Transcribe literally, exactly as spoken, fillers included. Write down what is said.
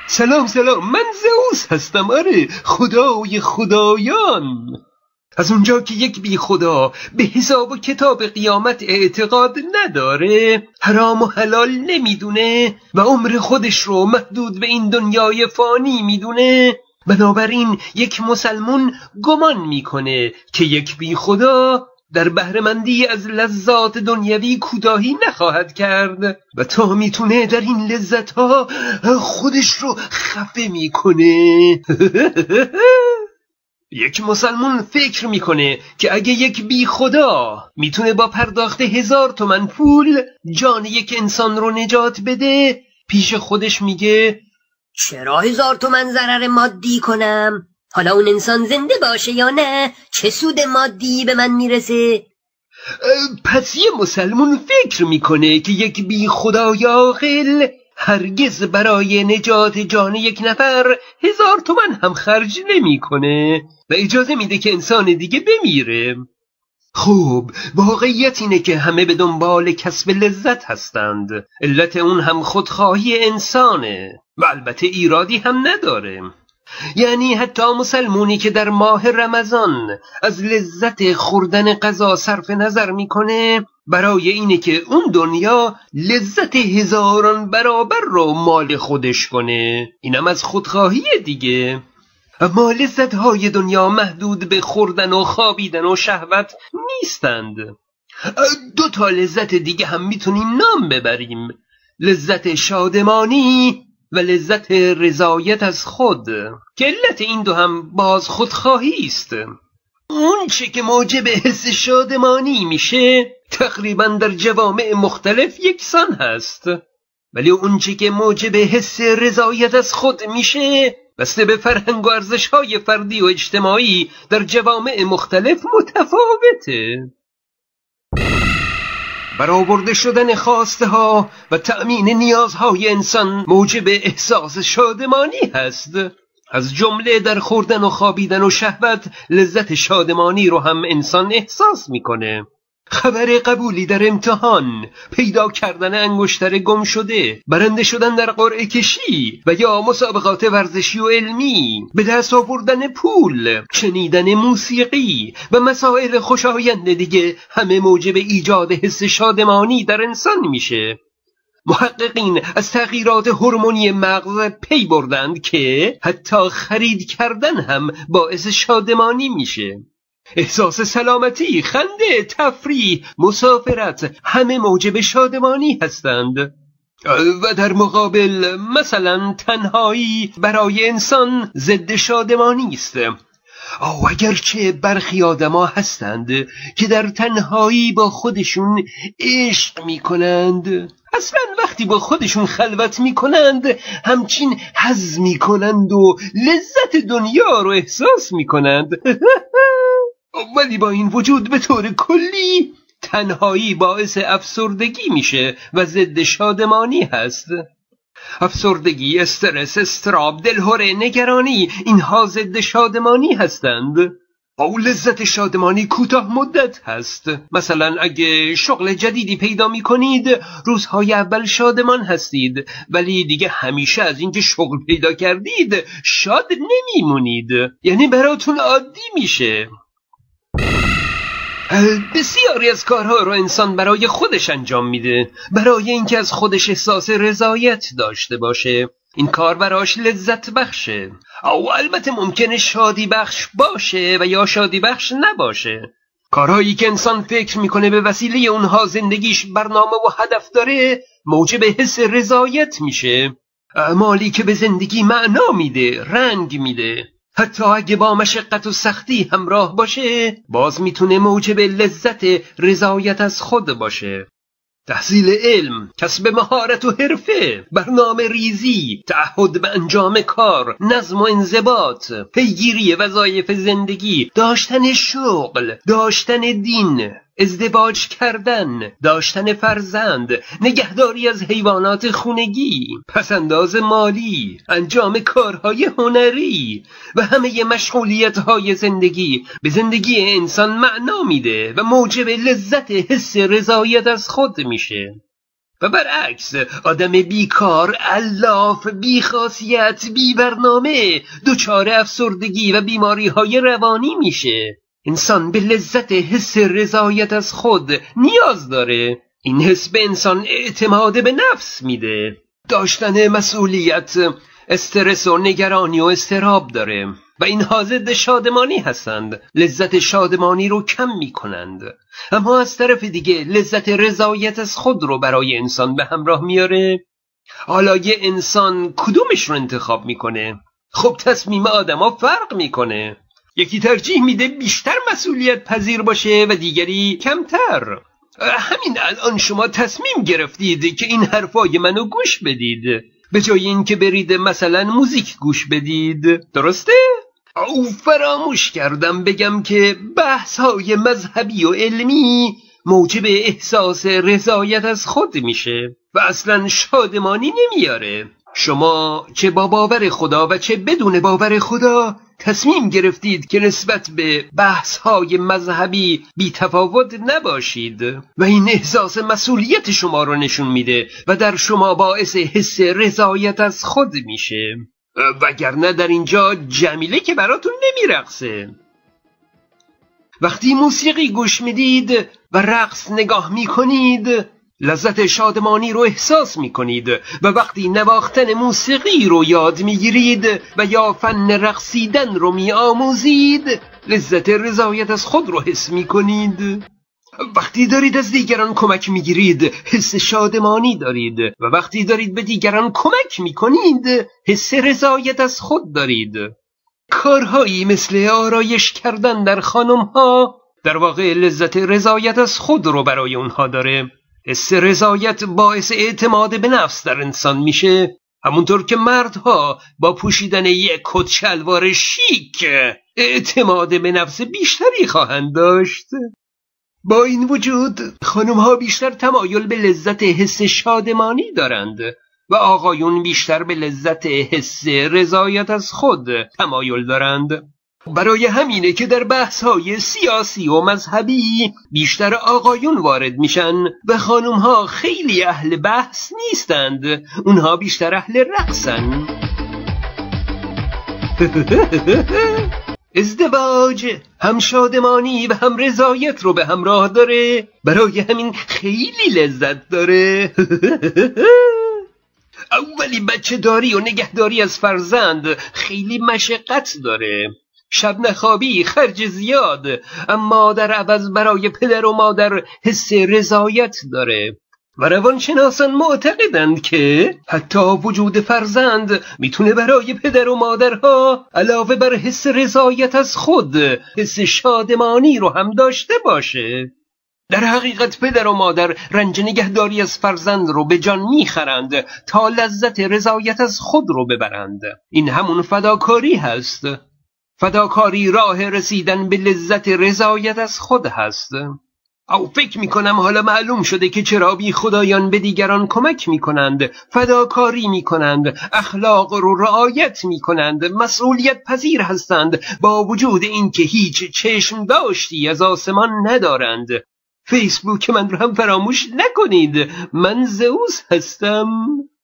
سلام سلام، من زئوس هستم. آره، خدای خدایان. از اونجا که یک بی خدا به حساب و کتاب قیامت اعتقاد نداره، حرام و حلال نمیدونه و عمر خودش رو محدود به این دنیای فانی میدونه، بنابراین یک مسلمون گمان میکنه که یک بی خدا در بهره‌مندی از لذات دنیوی کوتاهی نخواهد کرد و تا میتونه در این لذت‌ها خودش رو خفه میکنه. یک مسلمون فکر میکنه که اگه یک بی خدا میتونه با پرداخت هزار تومن پول جان یک انسان رو نجات بده، پیش خودش میگه چرا هزار تومن ضرر مادی کنم؟ حالا اون انسان زنده باشه یا نه، چه سود مادی به من میرسه؟ پس یه مسلمون فکر میکنه که یک بی خدای عاقل هرگز برای نجات جان یک نفر هزار تومن هم خرج نمیکنه و اجازه میده که انسان دیگه بمیره. خب واقعیت اینه که همه به دنبال کسب لذت هستند. علت اون هم خودخواهی انسانه و البته ایرادی هم نداره. یعنی حتی مسلمونی که در ماه رمضان از لذت خوردن غذا صرف نظر میکنه برای اینه که اون دنیا لذت هزاران برابر رو مال خودش کنه، اینم از خودخواهی دیگه. اما لذت‌های دنیا محدود به خوردن و خوابیدن و شهوت نیستند. دو تا لذت دیگه هم میتونیم نام ببریم، لذت شادمانی و لذت رضایت از خود، که علت این دو هم باز خودخواهی است. اون چه که موجب حس شادمانی میشه تقریبا در جوامع مختلف یکسان هست، ولی اون چه که موجب حس رضایت از خود میشه بسته به فرهنگ و ارزش‌های فردی و اجتماعی در جوامع مختلف متفاوته. برآورده شدن خواسته ها و تأمین نیازهای انسان موجب احساس شادمانی هست. از جمله در خوردن و خوابیدن و شهوت لذت شادمانی رو هم انسان احساس میکنه. خبر قبولی در امتحان، پیدا کردن انگشتر گم شده، برنده شدن در قرعه کشی و یا مسابقات ورزشی و علمی، به دست آوردن پول، شنیدن موسیقی و مسائل خوشایند دیگه همه موجب ایجاد حس شادمانی در انسان میشه. محققین از تغییرات هورمونی مغز پی بردند که حتی خرید کردن هم باعث شادمانی میشه. احساس سلامتی، خنده، تفریح، مسافرت همه موجب شادمانی هستند. و در مقابل مثلا تنهایی برای انسان ضد شادمانی است. او اگرچه برخی آدما هستند که در تنهایی با خودشون عشق می کنند، اصلا وقتی با خودشون خلوت می کنند همچین حظ می کنند و لذت دنیا رو احساس می کنند. ولی با این وجود به طور کلی تنهایی باعث افسردگی میشه و ضد شادمانی هست. افسردگی، استرس، استراب، دلهره، نگرانی، اینها ضد شادمانی هستند. او لذت شادمانی کوتاه مدت هست. مثلا اگه شغل جدیدی پیدا می کنید، روزهای اول شادمان هستید، ولی دیگه همیشه از اینکه شغل پیدا کردید شاد نمیمونید، یعنی براتون عادی میشه. بسیاری از کارها رو انسان برای خودش انجام میده، برای اینکه از خودش احساس رضایت داشته باشه. این کار براش لذت بخشه، او البته ممکنه شادی بخش باشه و یا شادی بخش نباشه. کارهایی که انسان فکر میکنه به وسیله اونها زندگیش برنامه و هدف داره موجب حس رضایت میشه. اعمالی که به زندگی معنا میده، رنگ میده، حتی اگه با مشقت و سختی همراه باشه باز میتونه موجب لذت رضایت از خود باشه. تحصیل علم، کسب مهارت و حرفه، برنامه ریزی، تعهد به انجام کار، نظم و انضباط، پیگیری وظایف زندگی، داشتن شغل، داشتن دین، ازدواج کردن، داشتن فرزند، نگهداری از حیوانات خونگی، پسنداز مالی، انجام کارهای هنری و همه مشغولیت‌های زندگی به زندگی انسان معنا میده و موجب لذت حس رضایت از خود میشه. و برعکس آدم بیکار، علاف، بیخاصیت، بی برنامه دچار افسردگی و بیماری های روانی میشه. انسان به لذت حس رضایت از خود نیاز داره. این حس به انسان اعتماد به نفس میده. داشتن مسئولیت استرس و نگرانی و اضطراب داره و اینها ضد شادمانی هستند. لذت شادمانی رو کم میکنند، اما از طرف دیگه لذت رضایت از خود رو برای انسان به همراه میاره. حالا یه انسان کدومش رو انتخاب میکنه؟ خب تصمیم آدم ها فرق میکنه. یکی ترجیح میده بیشتر مسئولیت پذیر باشه و دیگری کمتر. همین الان شما تصمیم گرفتید که این حرفای منو گوش بدید به جای این که برید مثلا موزیک گوش بدید، درسته؟ او فراموش کردم بگم که بحث‌های مذهبی و علمی موجب احساس رضایت از خود میشه و اصلا شادمانی نمیاره. شما چه با باور خدا و چه بدون باور خدا تصمیم گرفتید که نسبت به بحث‌های مذهبی بی تفاوت نباشید و این احساس مسئولیت شما رو نشون میده و در شما باعث حس رضایت از خود میشه. وگرنه در اینجا جمیله که براتون نمیرقصه. وقتی موسیقی گوش میدید و رقص نگاه میکنید لذت شادمانی رو احساس میکنید و وقتی نواختن موسیقی رو یاد میگیرید و یا فن رقصیدن رو میآموزید لذت رضایت از خود رو حس میکنید. وقتی دارید از دیگران کمک میگیرید حس شادمانی دارید و وقتی دارید به دیگران کمک میکنید حس رضایت از خود دارید. کارهایی مثل آرایش کردن در خانمها در واقع لذت رضایت از خود رو برای اونها داره. حس رضایت باعث اعتماد به نفس در انسان میشه، همونطور که مردها با پوشیدن یک کت شلوار شیک اعتماد به نفس بیشتری خواهند داشت. با این وجود خانمها بیشتر تمایل به لذت حس شادمانی دارند و آقایون بیشتر به لذت حس رضایت از خود تمایل دارند. برای همینه که در بحث‌های سیاسی و مذهبی بیشتر آقایون وارد میشن و خانمها خیلی اهل بحث نیستند، اونها بیشتر اهل رقصن. ازدواج هم شادمانی و هم رضایت رو به همراه داره، برای همین خیلی لذت داره. اولی بچه داری و نگهداری از فرزند خیلی مشقت داره، شب نخوابی، خرج زیاد، اما در عوض برای پدر و مادر حس رضایت داره. و روانشناسان معتقدند که حتی وجود فرزند میتونه برای پدر و مادرها علاوه بر حس رضایت از خود حس شادمانی رو هم داشته باشه. در حقیقت پدر و مادر رنج نگهداری از فرزند رو به جان میخرند تا لذت رضایت از خود رو ببرند. این همون فداکاری هست. فداکاری راه رسیدن به لذت رضایت از خود هست. او فکر میکنم حالا معلوم شده که چرا بی خدایان به دیگران کمک میکنند، فداکاری میکنند، اخلاق رو رعایت میکنند، مسئولیت پذیر هستند با وجود اینکه هیچ چشم داشتی از آسمان ندارند. فیسبوک من رو هم فراموش نکنید، من زئوس هستم.